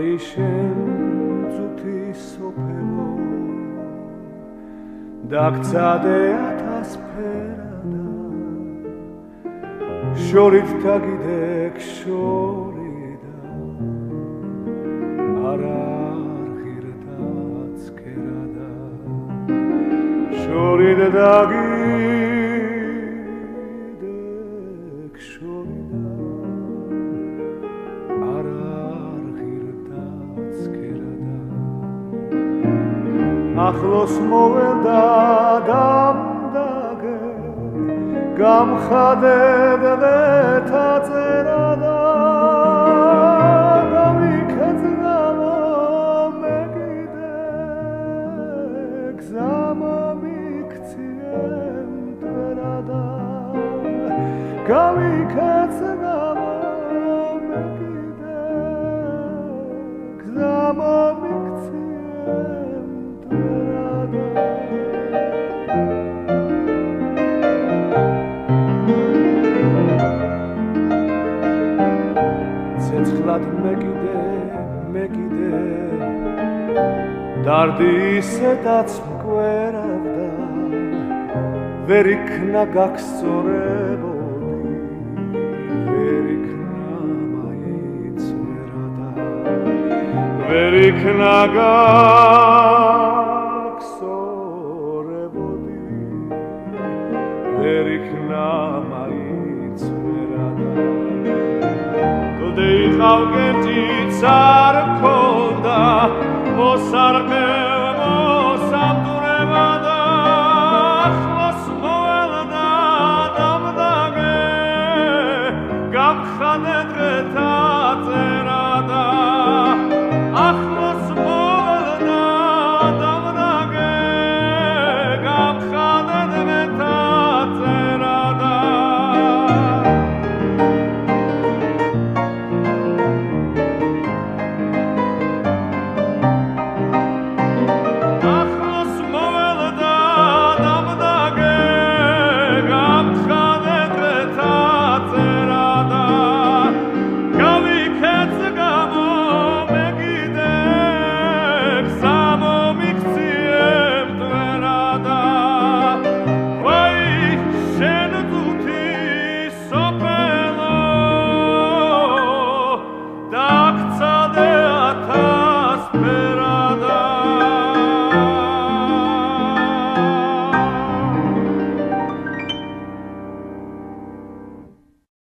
შენ წუთი სოფელო დაგცადე ათასფერადა შორით დაგიდეკ შორიდა არა ღირდა ცქერადა შორით დაგიდეკ შორიდა ახლოს მოველდა დამდაგე გამხადე დღეთა წერადა გამიქეც გამომე კიდე გზა მომიქციან მტვერადა გამიქეც გამომე კიდე გზა მომიქციან ცეცხლად მეკიდე დარდი ისედაც მკვერავდა ვერ იქნა გაგსწორებოდი ვერ იქნა მაინც ვერადა ვერ იქნა გაგსწორებოდი ვერ იქნა მაინც ვერადა Dei chalgeti tsar konda, mosarge